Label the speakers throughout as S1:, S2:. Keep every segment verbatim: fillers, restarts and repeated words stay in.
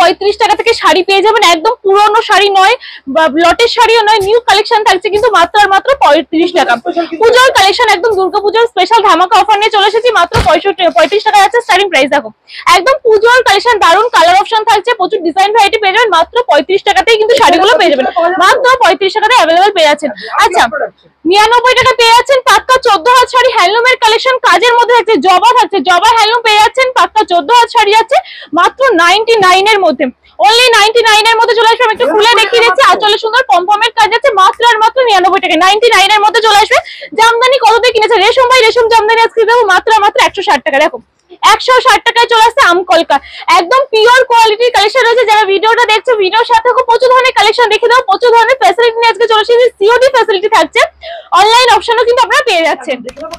S1: পঁয়ত্রিশ টাকা থেকে শাড়ি পেয়ে যাবেন, একদম পুরনো শাড়ি নয়, লটের শাড়িও নয়, নিউ কালেকশন থাকছে কিন্তু মাত্র আর মাত্র পঁয়ত্রিশ টাকা। পুজোর কালেকশন একদম দুর্গাপূজার স্পেশাল ধামাকা অফার নিয়ে চলে এসেছি, মাত্র পঁয়ষট্টি পঁয়ত্রিশ টাকা আছে স্টার্টিং প্রাইস। দেখো একদম পুজোর কালেকশন, দারুন কালার অপশন থাকছে, প্রচুর ডিজাইন ভ্যারাইটি পেয়ে যাবেন, মাত্র পঁয়ত্রিশ টাকাতেই কিন্তু শাড়িগুলো পেয়ে যাবেন, মাত্র পঁয়ত্রিশ টাকাতে অ্যাভেলেবেল পেয়ে যাচ্ছেন। আচ্ছা নিরানব্বই টাকা পেয়ে যাচ্ছেন পাক্কা চোদ্দ হাত শাড়ি, হ্যান্ডলুমের কালেকশন কাজের মধ্যে থাকছে, জবা থাকছে, জবা হ্যান্ডলুম পেয়ে যাচ্ছেন, পাক্কা চোদ্দ হাত শাড়ি আছে মাত্র নাইনটি নাইন এর মধ্যে, অনলি নাইনটি নাইন এর মধ্যে চলে আসবে। আমি একটু খুলে দেখিয়ে দিচ্ছি, আঁচলে সুন্দর পমপমের কাজ আছে, মাত্র আর মাত্র নিরানব্বই টাকা, নাইনটি নাইন এর মধ্যে চলে আসবে। জামদানি কত দিয়ে কিনেছে রেশম ভাই, রেশম জামদানি আজকে দেবো মাত্র মাত্র একশো ষাট টাকা। দেখো একশো ষাট টাকায় চলে আসছে আমকলকা, একদম পিওর কোয়ালিটির কালেকশন রয়েছে। যারা ভিডিওটা দেখছো ভিডিওর সাথে প্রচুর ধরনের কালেকশন দেখে দাও, প্রচুর ধরনের ফ্যাসিলিটি নিয়ে আজকে চলে এসেছে, সিওডি ফ্যাসিলিটি থাকছে, অনলাইন অপশনও কিন্তু আপনারা পেয়ে যাচ্ছেন।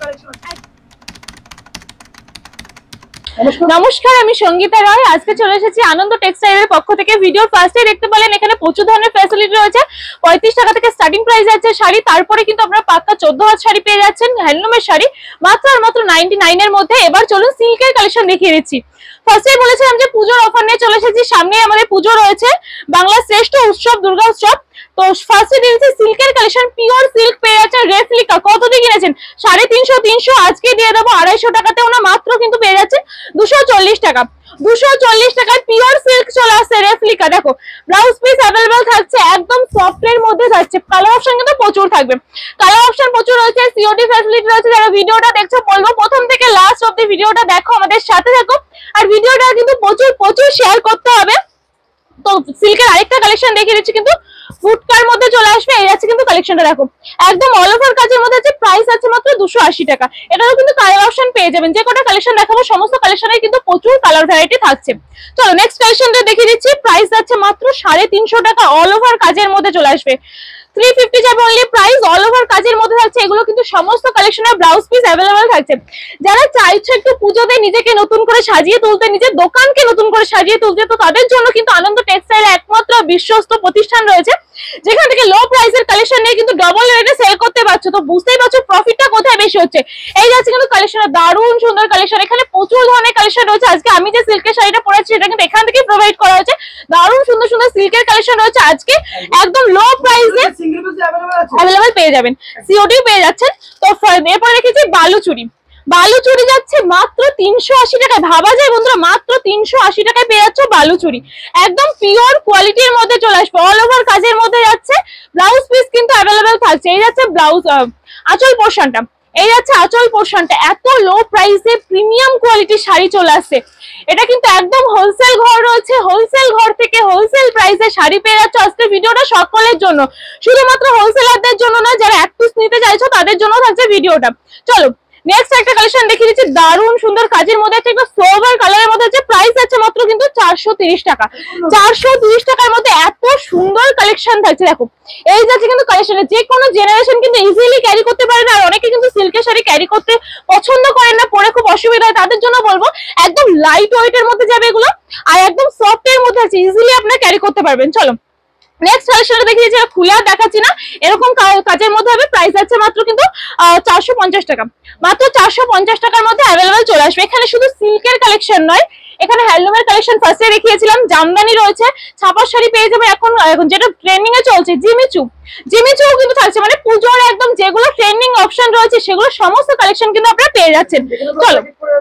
S1: নমস্কার, আমি সঙ্গীতা রায়, আজকে চলে এসেছি আনন্দ টেক্সটাইলের পক্ষ থেকে। ভিডিওর ফার্স্টে দেখতে পেলেন এখানে প্রচুর ধরনের ফ্যাসিলিটি রয়েছে, পঁয়ত্রিশ টাকা থেকে স্টার্টিং প্রাইস আছে শাড়ি, তারপরে কিন্তু আপনারা পাক্কা চোদ্দ হাত শাড়ি পেয়ে যাচ্ছেন, হ্যান্ডলুমের শাড়ি মাত্র আর মাত্র নাইনটি নাইন এর মধ্যে। এবার চলুন সিল্কের কালেকশন দেখিয়ে দিচ্ছি। ফার্স্টে বলেছিলাম যে পুজোর অফার নিয়ে চলে এসেছি, সামনে আমাদের পুজো রয়েছে, বাংলার শ্রেষ্ঠ উৎসব দুর্গা উৎসব। তো ফার্স্টে দিয়েছি সিল্কের কালেকশন, পিওর সিল্ক পেয়ে যাচ্ছেন, রেপ্লিকা কত দিয়ে কিনেছেন সাড়ে তিনশো তিনশো, আজকে দিয়ে দেবো আড়াইশো টাকাতেও না, মাত্র কিন্তু পেয়ে যাচ্ছেন দুশো চল্লিশ টাকা, দুশো চল্লিশ টাকায় পিওর সিল্ক চলে আসছে রেপ্লিকা। দেখো ব্লাউজ পিস অ্যাভেলেবেল থাকছে, একদম সফট এর মধ্যে থাকছে, কালার অপশন কিন্তু প্রচুর থাকবে, কালার অপশন প্রচুর রয়েছে, সিওডি ফ্যাসিলিটি রয়েছে। যারা ভিডিওটা দেখছো বলবো প্রথম থেকে লাস্ট অব্দি ভিডিওটা দেখো, আমাদের সাথে থাকো, আর ভিডিওটা কিন্তু প্রচুর প্রচুর শেয়ার করতে হবে। তো সিল্কের আরেকটা কালেকশন দেখিয়ে দিচ্ছি, কিন্তু ফুটকার মধ্যে চলে আসবে, এই আছে কিন্তু কালেকশনটা দেখো একদম অল ওভার কাজের মধ্যে আছে, প্রাইস আছে মাত্র দুশো আশি টাকা। এটারও কিন্তু কালার অপশন পেয়ে যাবেন, যে কটা কালেকশন দেখাবো সমস্ত কালেকশনে কিন্তু প্রচুর কালার ভ্যারাইটি থাকছে। চলো নেক্সট কালেকশনটা দেখিয়ে দিচ্ছি, প্রাইস আছে মাত্র সাড়ে তিনশো টাকা, অল ওভার কাজের মধ্যে চলে আসবে, থ্রি ফিফটি যাবে অনলি প্রাইস, অল ওভার কাজের মধ্যে থাকছে। এগুলো কিন্তু সমস্ত কালেকশনের ব্লাউজ পিস অ্যাভেলেবেল থাকছে। যারা চাইছো একটু পুজোতে নিজেকে নতুন করে সাজিয়ে তুলতে, নিজের দোকানকে নতুন করে সাজিয়ে তুলতে, তো তাদের জন্য কিন্তু আনন্দ টেক্সটাইল একমাত্র বিশ্বস্ত প্রতিষ্ঠান রয়েছে, যেখান থেকে লো প্রাইসের কালেকশন নিয়ে কিন্তু ডবল রেটে সেল করতে পারছো। তো বুঝতেই পারছো প্রফিটটা কোথায় বেশি হচ্ছে। এই যাচ্ছে কিন্তু কালেকশনের দারুণ সুন্দর কালেকশন, এখানে প্রচুর ধরনের কালেকশন রয়েছে। আজকে আমি যে সিল্কের শাড়িটা পরেছি সেটা কিন্তু এখান থেকে প্রোভাইড করা হয়েছে, দারুণ সুন্দর সুন্দর সিল্কের কালেকশন রয়েছে আজকে একদম লো প্রাইসে অ্যাভেলেবেল পেয়ে যাবেন, সিওডি পেয়ে যাচ্ছেন। তো এরপরে রেখেছি বালুচুরি, বালুচুরি যাচ্ছে মাত্র তিনশো আশি টাকায়, ভাবা যায় বন্ধুরা মাত্র তিনশো আশি টাকায় পেয়ে যাচ্ছ বালুচুরি, একদম পিওর কোয়ালিটির মধ্যে চলে আসবে, অল ওভার কাজের মধ্যে যাচ্ছে, ব্লাউজ পিস কিন্তু অ্যাভেলেবেল থাকছে। এই যাচ্ছে ব্লাউজ আঁচল পোর্শনটা, এই যাচ্ছে আঁচল পোর্শনটা, এত লো প্রাইসে প্রিমিয়াম কোয়ালিটির শাড়ি চলে আসছে। এটা কিন্তু একদম হোলসেল ঘর রয়েছে, হোলসেল ঘর থেকে হোলসেল প্রাইসে শাড়ি পেয়ে যাচ্ছ। আজকের ভিডিওটা সকলের জন্য, শুধুমাত্র হোলসেলারদের জন্য নয়, যারা এক পিস নিতে চাইছো তাদের জন্য থাকছে ভিডিওটা। চলো নেক্সট একটা কালেকশন দেখিয়ে দিচ্ছি, দারুণ সুন্দর কাজের মধ্যে আছে, একটা সোভার কালারের মধ্যে আছে, প্রাইস আছে মাত্র কিন্তু চারশো তিরিশ টাকা, চারশো তিরিশ টাকার মধ্যে এত সুন্দর কালেকশন থাকছে। দেখো এই যাচ্ছে কিন্তু কালেকশন, যে কোনো জেনারেশন কিন্তু ইজিলি ক্যারি করতে পারে না, আর অনেকে কিন্তু সিল্কের শাড়ি ক্যারি করতে পছন্দ করেন না, পরে খুব অসুবিধা হয়, তাদের জন্য বলবো একদম লাইট ওয়েট এর মধ্যে যাবে এগুলো, আর একদম সফট এর মধ্যে আছে, ইজিলি আপনারা ক্যারি করতে পারবেন। চলো নেক্সট কালেকশনটা দেখিয়ে দিচ্ছি, খুলে আর দেখাচ্ছি না, এরকম কাজের মধ্যে হবে, প্রাইস আছে মাত্র কিন্তু চারশো পঞ্চাশ টাকা, মাত্র চারশো পঞ্চাশ টাকার মধ্যে অ্যাভেলেবেল চলে আসবে। এখানে শুধু সিল্কের কালেকশন নয়, এখানে হ্যান্ডলুমের কালেকশন ফার্স্টে দেখিয়েছিলাম, জামদানি রয়েছে, ছাপার শাড়ি পেয়ে যাবে, এখন যেটা ট্রেন্ডিং এ চলছে জিমিচু, জিমিচু কিন্তু থাকছে, মানে পুজোর একদম যেগুলো ট্রেন্ডিং অপশন রয়েছে সেগুলো সমস্ত কালেকশন কিন্তু আপনারা পেয়ে যাচ্ছেন। চলো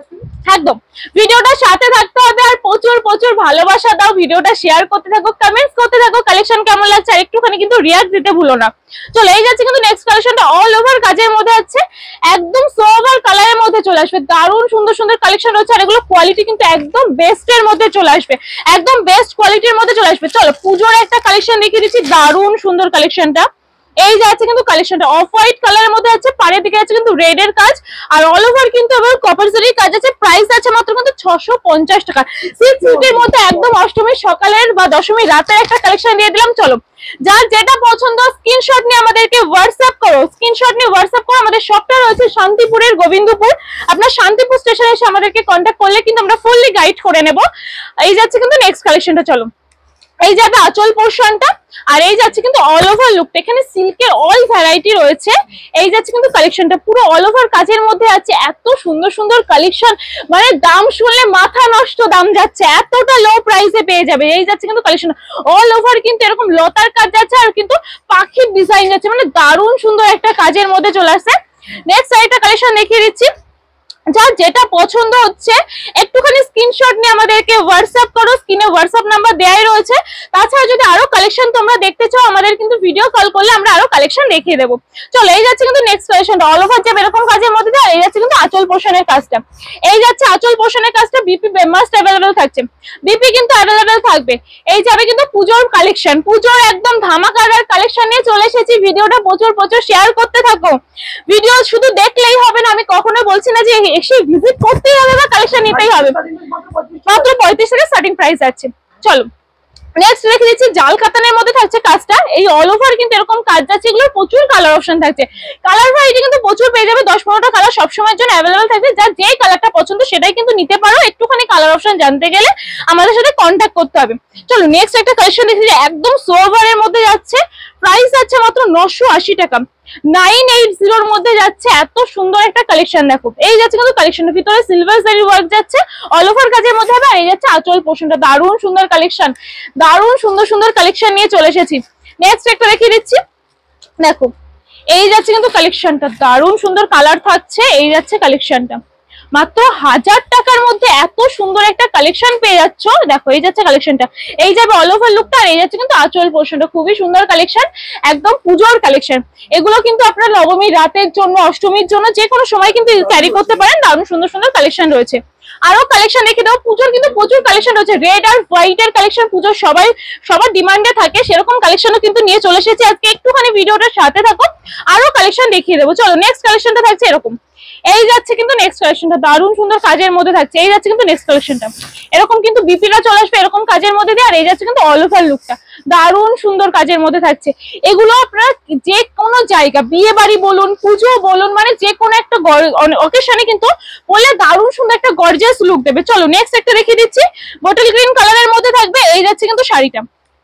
S1: একদম ভিডিওটা সাথে থাকতে হবে, আর প্রচুর প্রচুর ভালোবাসা দাও, ভিডিওটা শেয়ার করতে থাকো, কমেন্টস করতে থাকো, কালেকশন কেমন লাগছে আর একটুখানি কিন্তু রিয়াক্ট দিতে ভুলো না। চলে এই যাচ্ছে কিন্তু নেক্সট কালেকশনটা, অল ওভার কাজের মধ্যে আছে, একদম সোভার কালারের মধ্যে চলে আসবে, দারুণ সুন্দর সুন্দর কালেকশন রয়েছে, আর এগুলো কোয়ালিটি কিন্তু একদম বেস্ট এর মধ্যে চলে আসবে, একদম বেস্ট কোয়ালিটির মধ্যে চলে আসবে। চলো পুজোর একটা কালেকশন দেখিয়ে দিচ্ছি, দারুণ সুন্দর কালেকশনটা, এই যে আছে কিন্তু কালেকশনটা অফ হোয়াইট কালারের মধ্যে আছে, পাড়ের দিকে আছে কিন্তু রেড এর কাজ, আর অল ওভার কিন্তু আবার কপার জরির কাজ আছে, প্রাইস আছে মাত্র কিন্তু ছশো পঞ্চাশ টাকা। সিক্স ফিটের মধ্যে একদম অষ্টমীর সকালের বা দশমীর রাতের একটা কালেকশন দিয়ে দিলাম। চলো যার যেটা পছন্দ স্ক্রিনশট নিয়ে আমাদেরকে হোয়াটসঅ্যাপ করো, স্ক্রিনশট নিয়ে হোয়াটসঅ্যাপ করো। আমাদের শপটা রয়েছে শান্তিপুরের গোবিন্দপুর, আপনার শান্তিপুর স্টেশনে এসে আমাদেরকে কন্ট্যাক্ট করলে কিন্তু আমরা ফুললি গাইড করে নেব। এই যাচ্ছে কিন্তু নেক্সট কালেকশনটা। চলো এই যাবে আঁচল পোর্শনটা, আর এই যাচ্ছে কিন্তু অল ওভার লুকটা, এখানে সিল্কের অল ভ্যারাইটি রয়েছে। এই যাচ্ছে কিন্তু কালেকশনটা পুরো অল ওভার কাজের মধ্যে আছে, এত সুন্দর সুন্দর কালেকশন, মানে দাম শুনলে মাথা নষ্ট দাম যাচ্ছে, এতটা লো প্রাইসে পেয়ে যাবে। এই যাচ্ছে কিন্তু কালেকশন অল ওভার, কিন্তু এরকম লতার কাজ যাচ্ছে আর কিন্তু পাখির ডিজাইন যাচ্ছে, মানে দারুণ সুন্দর একটা কাজের মধ্যে চলে আসছে। নেক্সট আরেকটা কালেকশন দেখিয়ে দিচ্ছি, যার যেটা পছন্দ হচ্ছে একটুখানি স্ক্রিনশট নিয়ে আমাদেরকে হোয়াটসঅ্যাপ করো, স্ক্রিনে হোয়াটসঅ্যাপ নাম্বার দেওয়াই রয়েছে। তাছাড়া যদি আরো কালেকশন তোমরা দেখতে চাও আমাদের কিন্তু ভিডিও কল করলে আমরা আরো কালেকশন দেখিয়ে দেবো। চলো এই যাচ্ছে কিন্তু নেক্সট কালেকশন, অল ওভার যাবে এরকম কাজের মধ্যে দিয়ে। এই যাচ্ছে কিন্তু আঁচল পোর্শনের কাজটা, এই যাচ্ছে আঁচল পোর্শনের কাজটা, বিপি মাস্ট অ্যাভেলেবেল থাকছে, বিপি কিন্তু অ্যাভেলেবেল থাকবে। এই যাবে কিন্তু পুজোর কালেকশন, পুজোর একদম ধামাকার কালেকশন নিয়ে চলে এসেছি। ভিডিওটা প্রচুর প্রচুর শেয়ার করতে থাকো, ভিডিও শুধু দেখলেই হবে না, আমি কখনো বলছি না যে এসে ভিজিট করতেই হবে বা কালেকশন নিতেই হবে, মাত্র পঁয়ত্রিশ টাকা স্টার্টিং প্রাইস আছে। চলো নেক্সট রেখে দিচ্ছি জাল কাতানের মধ্যে থাকছে কাজটা, এই অল ওভার কিন্তু এরকম কাজ যাচ্ছে, এগুলোর প্রচুর কালার অপশন থাকছে, কালার ভ্যারাইটি কিন্তু প্রচুর পেয়ে যাবে, দশ পনেরোটা কালার সবসময়ের জন্য অ্যাভেলেবেল থাকবে, যার যেই কালারটা পছন্দ সেটাই কিন্তু নিতে পারো। একটুখানি কালার অপশন জানতে গেলে আমাদের সাথে কন্ট্যাক্ট করতে হবে। চলো নেক্সট একটা কালেকশন দেখি, একদম সোভারের মধ্যে যাচ্ছে, প্রাইস আছে মাত্র নশো আশি টাকা, নাইন এইট জিরোর মধ্যে যাচ্ছে, এত সুন্দর একটা কালেকশন দেখো। এই যাচ্ছে কিন্তু কালেকশনের ভিতরে সিলভার জারি ওয়ার্ক যাচ্ছে, অল ওভার কাজের মধ্যে হবে, আর এই যাচ্ছে আঁচল পোর্শনটা, দারুণ সুন্দর কালেকশন, দারুণ সুন্দর সুন্দর কালেকশন নিয়ে চলে এসেছি। নেক্সট একটা দেখিয়ে দিচ্ছি, দেখো এই যাচ্ছে কিন্তু কালেকশনটা, দারুণ সুন্দর কালার থাকছে। এই যাচ্ছে কালেকশনটা মাত্র হাজার টাকার মধ্যে এত সুন্দর একটা কালেকশন পেয়ে যাচ্ছ। দেখো এই যাচ্ছে কালেকশনটা, এই যাবে অল ওভার লুকটা, আর এই যাচ্ছে কিন্তু আঁচল পোর্শনটা, খুবই সুন্দর কালেকশন, একদম পুজোর কালেকশন। এগুলো কিন্তু আপনার নবমী রাতের জন্য, অষ্টমীর জন্য যে কোনো সময় কিন্তু ক্যারি করতে পারেন, দারুণ সুন্দর সুন্দর কালেকশন রয়েছে। আরো কালেকশন দেখে দাও, পুজোর কিন্তু প্রচুর কালেকশন রয়েছে, রেড আর হোয়াইট এর কালেকশন পুজোর সবাই সবার ডিমান্ডে থাকে, সেরকম কালেকশনও কিন্তু নিয়ে চলে এসেছি আজকে। একটুখানি ভিডিওটার সাথে থাকো, আরো কালেকশন দেখিয়ে দেবো। চলো নেক্সট কালেকশনটা থাকছে এরকম, এই যাচ্ছে কিন্তু নেক্সট কালেকশনটা, দারুণ সুন্দর কাজের মধ্যে থাকছে। এই যাচ্ছে কিন্তু নেক্সট কালেকশনটা, এরকম কিন্তু বিপিটা চলে আসবে এরকম কাজের মধ্যে দিয়ে, আর এই যাচ্ছে কিন্তু অল ওভার লুকটা, দারুণ সুন্দর কাজের মধ্যে থাকছে। এগুলো আপনারা যে কোনো জায়গা, বিয়ে বাড়ি বলুন, পুজো বলুন, মানে যে কোনো একটা অকেশনে কিন্তু বলে দারুণ সুন্দর একটা গর্জিয়াস লুক দেবে। চলো নেক্সট একটা দেখিয়ে দিচ্ছি, বটল গ্রিন কালারের মধ্যে থাকবে। এই যাচ্ছে কিন্তু শাড়িটা,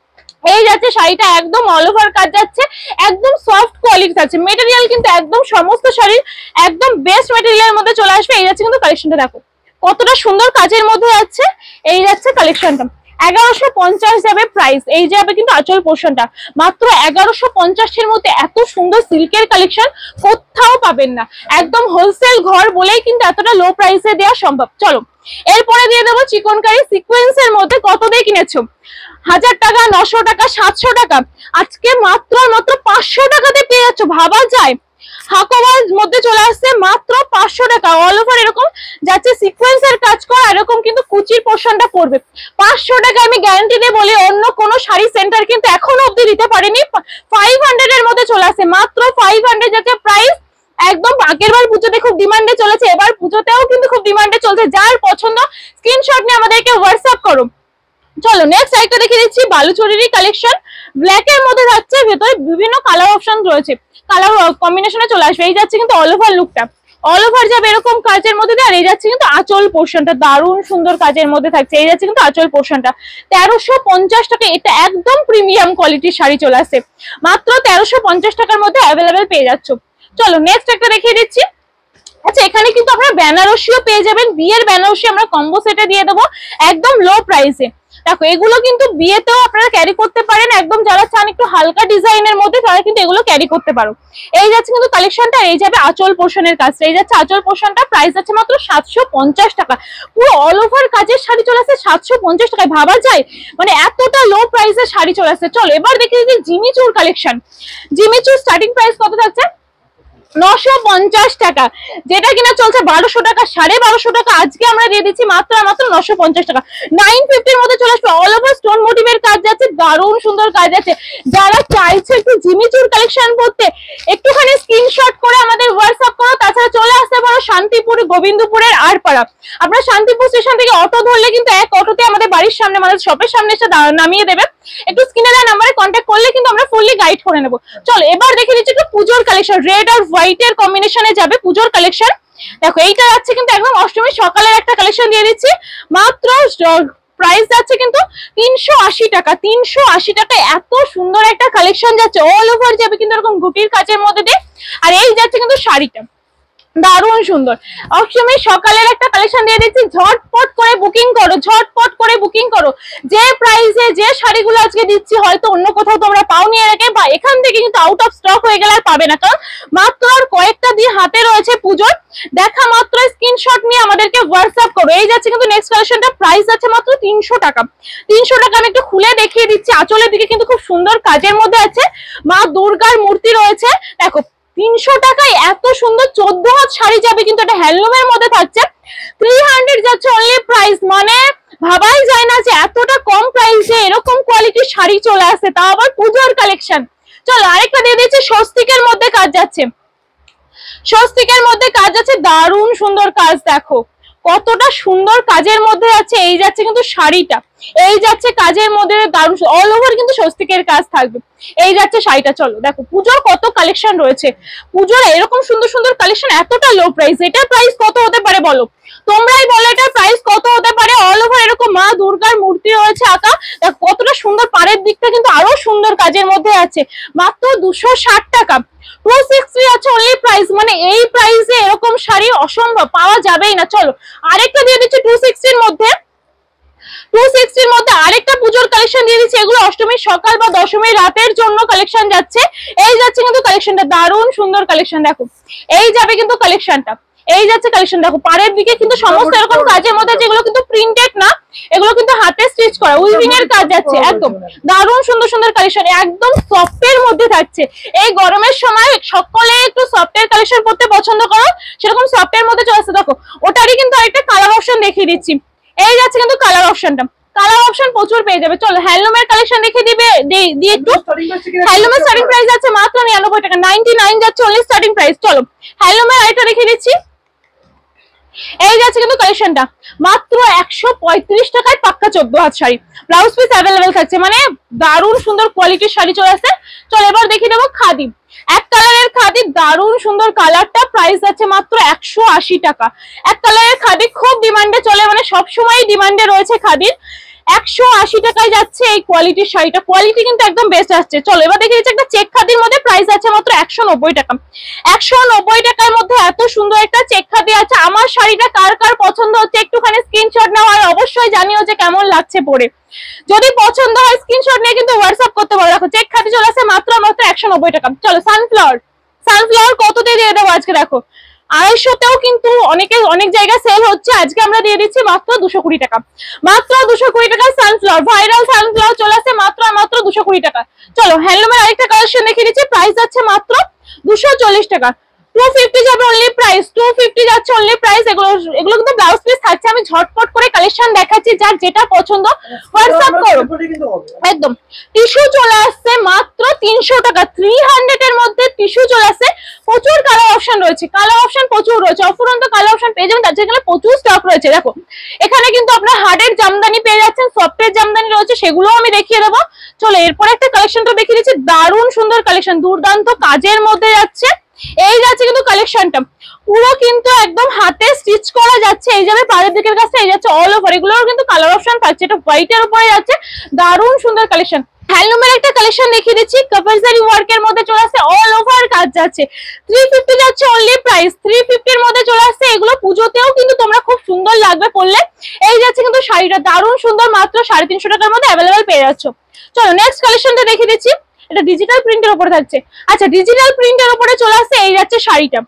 S1: এই যাচ্ছে শাড়িটা, একদম অল ওভার কাজ যাচ্ছে, একদম সফট কোয়ালিটি থাকছে, মেটেরিয়াল কিন্তু একদম সমস্ত শাড়ির একদম বেস্ট মেটেরিয়ালের মধ্যে চলে আসবে। এই যাচ্ছে কিন্তু কালেকশনটা, দেখো কতটা সুন্দর কাজের মধ্যে যাচ্ছে। এই যাচ্ছে কালেকশনটা, এগারোশো পঞ্চাশ যাবে প্রাইস। এই যাবে কিন্তু আঁচল পোর্শনটা, মাত্র এগারোশো পঞ্চাশের মধ্যে এত সুন্দর সিল্কের কালেকশন কোথাও পাবেন না, একদম হোলসেল ঘর বলেই কিন্তু এতটা লো প্রাইসে দেওয়া সম্ভব। চলো এরপরে দিয়ে দেবো চিকনকারি সিকোয়েন্সের মধ্যে, কত দিয়ে কিনেছো? হাজার টাকা, নশো টাকা, সাতশো টাকা, আজকে মাত্র মাত্র পাঁচশো টাকাতে পেয়ে যাচ্ছ, ভাবা যায়। হাকোবার মধ্যে চলে আসছে মাত্র পাঁচশো টাকা, অল ওভার এরকম যাচ্ছে সিকোয়েন্সের কাজ করা, এরকম কিন্তু কুচির পোর্শনটা পড়বে পাঁচশো টাকা। আমি গ্যারান্টি দিয়ে বলি অন্য কোনো শাড়ি সেন্টার কিন্তু এখনো অব্দি দিতে পারেনি। ফাইভ হান্ড্রেড এর মধ্যে চলে আসছে, মাত্র ফাইভ হান্ড্রেড যাচ্ছে প্রাইস, একদম আগের বার পুজোতে খুব ডিমান্ডে চলেছে, এবার পুজোতেও কিন্তু খুব ডিমান্ডে চলছে। যার পছন্দ স্ক্রিনশট নিয়ে আমাদেরকে হোয়াটসঅ্যাপ করো। চলো নেক্সট আরেকটা দেখে দিচ্ছি, বালুচরীরই কালেকশন, ব্ল্যাক এর মধ্যে থাকছে, ভেতরে বিভিন্ন কালার অপশন রয়েছে, কালার কম্বিনেশনে চলে আসবে। এই যাচ্ছে কিন্তু অল ওভার লুকটা, অল ওভার যাবে এরকম কাজের মধ্যে দিয়ে, আর এই যাচ্ছে কিন্তু আঁচল পোর্শনটা, দারুণ সুন্দর কাজের মধ্যে থাকছে। এই যাচ্ছে কিন্তু আঁচল পোর্শনটা, তেরোশো পঞ্চাশ টাকা, এটা একদম প্রিমিয়াম কোয়ালিটির শাড়ি চলে আসছে, মাত্র তেরোশো পঞ্চাশ টাকার মধ্যে অ্যাভেলেবেল পেয়ে যাচ্ছ। চলো নেক্সট একটা দেখিয়ে দিচ্ছি, আচ্ছা এখানে কিন্তু আপনারা বেনারসিও পেয়ে যাবেন, বিয়ের বেনারসি আমরা কম্বো সেটে দিয়ে দেবো একদম লো প্রাইসে। দেখো এগুলো কিন্তু বিয়েতেও আপনারা ক্যারি করতে পারেন, একদম যারা চান একটু হালকা ডিজাইনের মধ্যে তারা কিন্তু এগুলো ক্যারি করতে পারো। এই যাচ্ছে কিন্তু কালেকশনটা, এই যাবে আঁচল পোর্শনের কাজটা, এই যাচ্ছে আঁচল পোর্শনটা, প্রাইস আছে মাত্র সাতশো পঞ্চাশ টাকা, পুরো অল ওভার কাজের শাড়ি চলে আসছে সাতশো পঞ্চাশ টাকায়, ভাবা যায় মানে এতটা লো প্রাইসের শাড়ি চলে আসছে। চলো এবার দেখে দিচ্ছি জিমিচুর কালেকশন, জিমিচুর স্টার্টিং প্রাইস কত থাকছে? নশো পঞ্চাশ টাকা, যেটা কিনা চলছে বারোশো টাকা, সাড়ে বারোশো টাকা, আজকে আমরা দিয়ে দিচ্ছি মাত্র মাত্র নশো পঞ্চাশ টাকা, নাইন ফিফটির মধ্যে চলে আসবে। অল ওভার স্টোন মোটিভের কাজ যাচ্ছে, দারুণ সুন্দর কাজ আছে। যারা চাইছে একটু জিমিচুর কালেকশন করতে একটুখানি স্ক্রিনশট করে আমাদের হোয়াটসঅ্যাপ করো। তাছাড়া চলে আসতে পারো শান্তিপুর গোবিন্দপুরের আরপাড়া, আপনার শান্তিপুর স্টেশন থেকে অটো ধরলে কিন্তু এক অটোতে আমাদের বাড়ির সামনে, আমাদের শপের সামনে এসে নামিয়ে দেবে। একটু স্ক্রিনে দেওয়া নাম্বারে কন্ট্যাক্ট করলে কিন্তু আমরা ফুললি গাইড করে নেবো। চলো এবার দেখে দিচ্ছি একটু পুজোর কালেকশন, রেড আর হোয়াইট এর কম্বিনেশনে যাবে পুজোর কালেকশন। দেখো এইটা যাচ্ছে কিন্তু একদম অষ্টমী সকালের একটা কালেকশন দিয়ে দিচ্ছি, মাত্র প্রাইস যাচ্ছে কিন্তু তিনশো আশি টাকা। তিনশো আশি টাকায় এত সুন্দর একটা কালেকশন যাচ্ছে, অল ওভার যাবে কিন্তু এরকম বুটির কাজের মধ্যে দিয়ে। আর এই যাচ্ছে কিন্তু শাড়িটা দারুণ সুন্দর। অষ্টমী সকালের একটা কালেকশন দিয়ে দিচ্ছি, ঝটপট করে বুকিং করো, ঝটপট করে বুকিং করো। যে প্রাইসে যে শাড়িগুলো আজকে দিচ্ছি হয়তো অন্য কোথাও তোমরা পাওনি এর আগে, বা এখান থেকে কিন্তু আউট অফ স্টক হয়ে গেলে আর পাবে না, কারণ মাত্র আর কয়েকটা দিয়ে হাতে রয়েছে পুজোর। দেখা মাত্র স্ক্রিনশট নিয়ে আমাদেরকে হোয়াটসঅ্যাপ করো। এই যাচ্ছে কিন্তু নেক্সট কালেকশনটা, প্রাইস আছে মাত্র তিনশো টাকা। তিনশো টাকা আমি একটু খুলে দেখিয়ে দিচ্ছি, আঁচলের দিকে কিন্তু খুব সুন্দর কাজের মধ্যে আছে, মা দুর্গার মূর্তি রয়েছে। দেখো তিনশো টাকায় এত সুন্দর চোদ্দ হাত শাড়ি যাবে, কিন্তু এটা হ্যান্ডলুমের মধ্যে থাকছে। থ্রি হান্ড্রেড যাচ্ছে অনলি প্রাইস, মানে ভাবাই যায় না যে এতটা কম প্রাইসে এরকম কোয়ালিটির শাড়ি চলে আসে, তা আবার পুজোর কালেকশন। চলো আরেকটা দিয়ে দিচ্ছি, স্বস্তিকের মধ্যে কাজ যাচ্ছে, স্বস্তিকের মধ্যে কাজ আছে, দারুণ সুন্দর কাজ। দেখো কতটা সুন্দর কাজের মধ্যে আছে। এই যাচ্ছে কিন্তু শাড়িটা, এই যাচ্ছে কাজের মধ্যে দারুণ অল ওভার কিন্তু স্বস্তিকের কাজ থাকবে। এই যাচ্ছে শাড়িটা। চলো দেখো পুজোর কত কালেকশন রয়েছে, পুজোর এরকম সুন্দর সুন্দর কালেকশন, এতটা লো প্রাইস। এটার প্রাইস কত হতে পারে বলো, তোমরাই বলো এটার প্রাইস কত হতে পারে। অল ওভার এরকম মা দুর্গার মূর্তি রয়েছে আঁকা, দেখো কতটা সুন্দর, পাড়ের দিকটা কিন্তু আরো সুন্দর কাজের মধ্যে আছে, মাত্র দুশো ষাট টাকা। টু সিক্সটি আছে অনলি প্রাইস, মানে এই প্রাইসে এরকম শাড়ি অসম্ভব, পাওয়া যাবেই না। চলো আরেকটা দিয়ে দিচ্ছি টু সিক্সটির মধ্যে, টু সিক্সটির মধ্যে আরেকটা পুজোর কালেকশন দিয়ে দিচ্ছি। এগুলো অষ্টমীর সকাল বা দশমীর রাতের জন্য কালেকশন যাচ্ছে। এই যাচ্ছে কিন্তু কালেকশনটা, দারুণ সুন্দর কালেকশন। দেখো এই যাবে কিন্তু কালেকশনটা, এই যাচ্ছে কালেকশন। দেখো পাড়ের দিকে কিন্তু সমস্ত এরকম কাজের মধ্যে, যেগুলো কিন্তু প্রিন্টেড না, এগুলো কিন্তু হাতে স্টিচ করা, উইভিং এর কাজ যাচ্ছে। একদম দারুণ সুন্দর সুন্দর কালেকশন, একদম সফটের মধ্যে থাকছে। এই গরমের সময় সকলে একটু সফটের কালেকশন করতে পছন্দ করো, সেরকম সফটের মধ্যে চলে আসছে। দেখো ওটারই কিন্তু আরেকটা কালার অপশন দেখিয়ে দিচ্ছি। এই যাচ্ছে কিন্তু কালার অপশনটা, কালার অপশন প্রচুর পেয়ে যাবে। চলো হ্যান্ডলুমের কালেকশন দেখে দিবে দিয়ে একটু। হ্যান্ডলুমের স্টার্টিং প্রাইস আছে মাত্র নিরানব্বই টাকা, নাইনটি নাইন যাচ্ছে অনলি স্টার্টিং প্রাইস। চলো হ্যান্ডলুমের আরেকটা দেখিয়ে দিচ্ছি। এই যাচ্ছে কিন্তু কালেকশনটা মাত্র একশো পঁয়ত্রিশ টাকায় পাক্কা চোদ্দ হাত শাড়ি, ব্লাউজ পিস অ্যাভেলেবেল থাকছে, মানে দারুণ সুন্দর কোয়ালিটির শাড়ি চলে আসছে। চলো এবার দেখিয়ে দেবো খাদি, এক কালারের খাদি, দারুণ সুন্দর কালারটা, প্রাইস আছে মাত্র একশো আশি টাকা। এক কালারের খাদি খুব ডিমান্ডে চলে, মানে সবসময় ডিমান্ডে রয়েছে খাদির। একশো আশি টাকায় যাচ্ছে এই কোয়ালিটির শাড়িটা, কোয়ালিটি কিন্তু একদম বেস্ট আসছে। চলো এবার দেখে দিচ্ছি একটা চেক খাদির মধ্যে, প্রাইস আছে মাত্র একশো নব্বই টাকা। একশো নব্বই টাকার মধ্যে এত সুন্দর একটা চেক খাদি আছে। আমার শাড়িটা কার কার পছন্দ হচ্ছে একটুখানি স্ক্রিনশট নাও, আর অবশ্যই জানিও যে কেমন লাগছে পরে। যদি পছন্দ হয় স্ক্রিনশট নিয়ে কিন্তু হোয়াটসঅ্যাপ করতে পারো। দেখো চেক খাদি চলে আসছে মাত্র মাত্র একশো নব্বই টাকা। চলো সানফ্লাওয়ার, সানফ্লাওয়ার কত দিয়ে দিয়ে দেবো আজকে, দেখো আড়াইশোতেও কিন্তু অনেকে অনেক জায়গায় সেল হচ্ছে, আজকে আমরা দিয়ে দিচ্ছি মাত্র দুশো কুড়ি টাকা। মাত্র দুশো কুড়ি টাকা সানফ্লাওয়ার, ভাইরাল সানফ্লাওয়ার চলে আসছে মাত্র মাত্র দুশো কুড়ি টাকা। চলো হ্যান্ডলুমের আরেকটা কালেকশন দেখিয়ে দিচ্ছি, প্রাইস যাচ্ছে মাত্র দুশো চল্লিশ টাকা। টু ফিফটি যাবে অনলি প্রাইস, টু ফিফটি যাচ্ছে অনলি প্রাইস। এগুলো এগুলো কিন্তু ব্লাউজ পিস থাকছে, আমি ঝটপট করে কালেকশন দেখাচ্ছি, যার যেটা পছন্দ হোয়াটসঅ্যাপ করো। একদম টিস্যু চলে আসছে মাত্র তিনশো টাকা, থ্রি হান্ড্রেড এর মধ্যে টিস্যু চলে আসছে। প্রচুর কালার অপশন রয়েছে, কালার অপশন প্রচুর রয়েছে, অফুরন্ত কালার অপশন পেয়ে যাবেন, তার যেখানে প্রচুর স্টক রয়েছে। দেখো এখানে কিন্তু আপনার হার্ডের জামদানি পেয়ে যাচ্ছেন, সফটের জামদানি রয়েছে, সেগুলোও আমি দেখিয়ে দেবো। চলো এরপর একটা কালেকশনটা দেখিয়ে দিচ্ছি, দারুণ সুন্দর কালেকশন, দুর্দান্ত কাজের মধ্যে যাচ্ছে। এই যাচ্ছে কিন্তু কালেকশনটা, পুরো কিন্তু একদম হাতে স্টিচ করা যাচ্ছে। এই যাবে পাড়ের দিকের কাছে, এই যাচ্ছে অল ওভার, এগুলোর কিন্তু কালার অপশন থাকছে। এটা হোয়াইটের উপরে যাচ্ছে, দারুণ সুন্দর কালেকশন। হ্যান্ডলুমের একটা কালেকশন দেখিয়ে দিচ্ছি, কাপারজারি ওয়ার্কের মধ্যে চলে আসছে, অল ওভার কাজ যাচ্ছে। থ্রি ফিফটি যাচ্ছে অনলি প্রাইস, থ্রি ফিফটির মধ্যে চলে আসছে। এগুলো পুজোতেও কিন্তু তোমরা খুব সুন্দর লাগবে পরলে। এই যাচ্ছে কিন্তু শাড়িটা দারুণ সুন্দর, মাত্র সাড়ে তিনশো টাকার মধ্যে অ্যাভেলেবেল পেয়ে যাচ্ছ। চলো নেক্সট কালেকশনটা দেখিয়ে দিচ্ছি, এটা ডিজিটাল প্রিন্টের উপরে থাকছে। আচ্ছা ডিজিটাল প্রিন্টের উপরে চলে আসছে, এই যাচ্ছে শাড়িটা,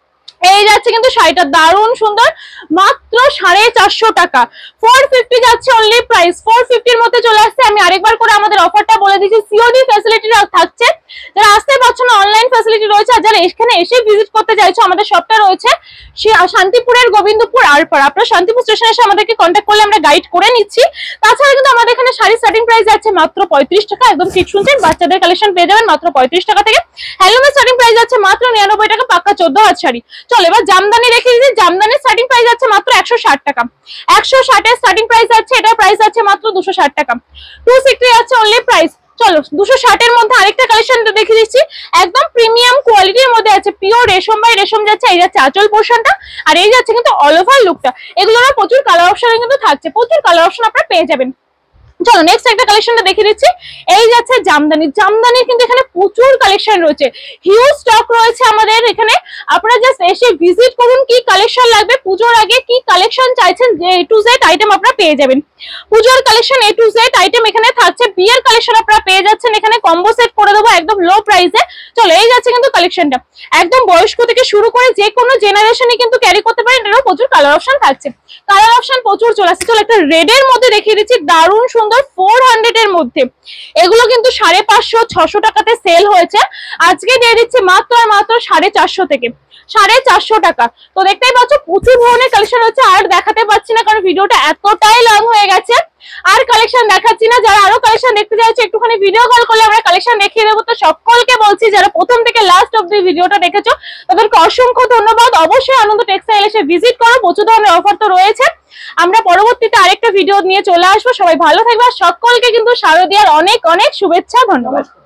S1: এই যাচ্ছে কিন্তু শাড়িটা দারুণ সুন্দর, মাত্র সাড়ে চারশো টাকা। ফোর ফিফটি যাচ্ছে অনলি প্রাইস, ফোর ফিফটির মধ্যে চলে আসছে। আমি আরেকবার করে আমাদের অফারটা বলে দিচ্ছি, সিওডি ফ্যাসিলিটি থাকছে, যারা আসতে পারছো না অনলাইন ফ্যাসিলিটি রয়েছে, আর যারা এখানে এসে ভিজিট করতে চাইছো আমাদের শপটা রয়েছে শান্তিপুরের গোবিন্দপুর আরপাড়া। আপনারা শান্তিপুর স্টেশনে এসে আমাদেরকে কন্ট্যাক্ট করলে আমরা গাইড করে নিচ্ছি। তাছাড়া কিন্তু আমাদের এখানে শাড়ি স্টার্টিং প্রাইস যাচ্ছে মাত্র পঁয়ত্রিশ টাকা, একদম ঠিক শুনছেন, বাচ্চাদের কালেকশন পেয়ে যাবেন মাত্র পঁয়ত্রিশ টাকা থেকে। হ্যান্ডলুমের স্টার্টিং প্রাইস যাচ্ছে মাত্র নিরানব্বই টাকা, পাক্কা চোদ্দ হাত শাড়ি। চলো এবার জামদানি রেখে দিচ্ছি, জামদানির স্টার্টিং প্রাইস আছে মাত্র একশো ষাট টাকা, একশো ষাট এর স্টার্টিং প্রাইস আছে, এটার প্রাইস আছে মাত্র দুশো ষাট টাকা। টু সিক্সটি আছে অনলি প্রাইস, চলো দুশো ষাট এর মধ্যে আরেকটা কালেকশন দেখে দিচ্ছি, একদম প্রিমিয়াম কোয়ালিটির মধ্যে আছে, পিওর রেশম বাই রেশম যাচ্ছে, এই যাচ্ছে আঁচল পোর্শনটা, আর এই যাচ্ছে কিন্তু অল ওভার লুকটা। এগুলোর প্রচুর কালার অপশন কিন্তু থাকছে, প্রচুর কালার অপশন আপনারা পেয়ে যাবেন। চলো নেক্সট একটা কালেকশনটা দেখে দিচ্ছি, এই যাচ্ছে জামদানি। জামদানির কিন্তু এখানে প্রচুর কালেকশন রয়েছে, হিউজ স্টক রয়েছে আমাদের এখানে। আপনারা জাস্ট এসে ভিজিট করুন, কি কালেকশন লাগবে, পুজোর আগে কি কালেকশন চাইছেন, যে এ টু জেড আইটেম আপনারা পেয়ে যাবেন। পুজোর collection A to Z item এখানে থাকছে, বিয়ের কালেকশন আপনারা পেয়ে যাচ্ছেন এখানে, কম্বো সেট করে দেবো একদম লো প্রাইসে। চলো এই যাচ্ছে কিন্তু কালেকশনটা, একদম বয়স্ক থেকে শুরু করে যে কোনো জেনারেশনে কিন্তু ক্যারি করতে পারেন, এটারও প্রচুর কালার অপশন থাকছে, কালার অপশন প্রচুর চলে আসছে। চলো একটা রেড এর মধ্যে দেখিয়ে দিচ্ছি, দারুণ সুন্দর ফোর হান্ড্রেড এর মধ্যে, এগুলো কিন্তু সাড়ে পাঁচশো ছশো টাকাতে সেল হয়েছে, আজকে দিয়ে দিচ্ছে মাত্র আর মাত্র সাড়ে চারশো থেকে সাড়ে চারশো টাকা। তো দেখতেই পাচ্ছ প্রচুর ধরনের কালেকশন হচ্ছে, আর দেখাতে পাচ্ছি না কারণ ভিডিওটা এতটাই লং হয়ে গেছে, আর কালেকশন দেখাচ্ছি না। যারা আরো কালেকশন দেখতে চাইছে একটুখানি ভিডিও কল করলে আমরা কালেকশন দেখিয়ে দেবো। তো সকলকে বলছি যারা প্রথম থেকে লাস্ট অব্দি ভিডিওটা দেখেছো তাদেরকে অসংখ্য ধন্যবাদ। অবশ্যই আনন্দ টেক্সটাইল এসে ভিজিট করো, প্রচুর ধরনের অফার তো রয়েছে। আমরা পরবর্তীতে আরেকটা ভিডিও নিয়ে চলে আসবো, সবাই ভালো থাকবে, সকলকে কিন্তু শারদিয়ার অনেক অনেক শুভেচ্ছা, ধন্যবাদ।